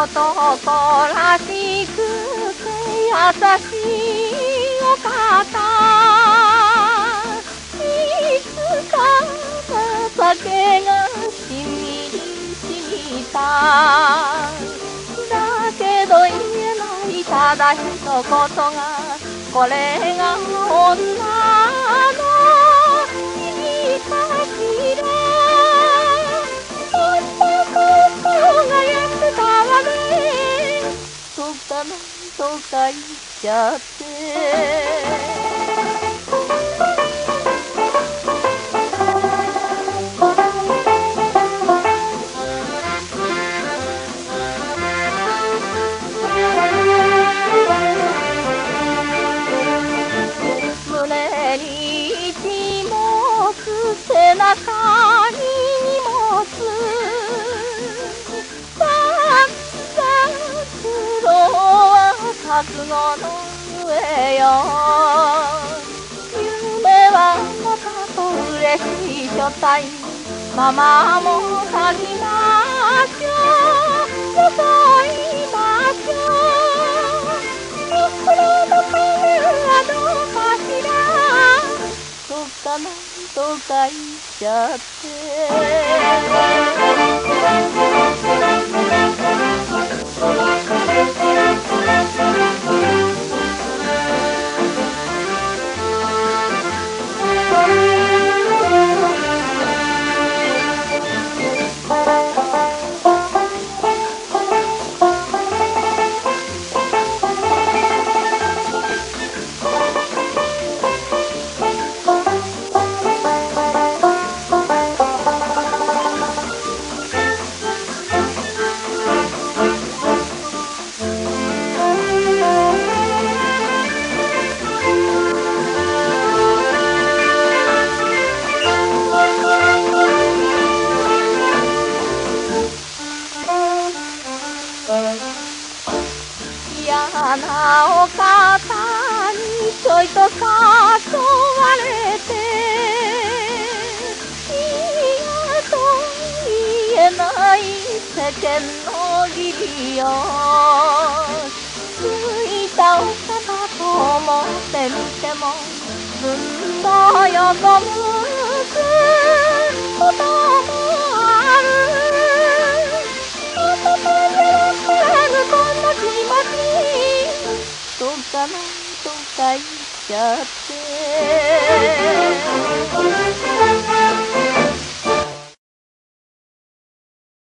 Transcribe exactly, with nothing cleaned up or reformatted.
男らしくて優しいお方、いつか情けがしみりしみた。だけど言えないただ一言が、これが女の意味かしら。そんなことがやってたわね。そうかなとか言っちゃって。胸に一物、背中に荷物、さっさ苦労は覚悟の上よ。夢はまたと嬉しい所帯、ママも書きましょう、よそいましょう。お風呂の鐘はどうかしら。そうかなとか言っちゃって嫌なお方にちょいと誘われて、嫌と言えない世間の義理よ。ついたお方と思ってみても、ずんと横向くこともある。そうかなとか言っちゃって。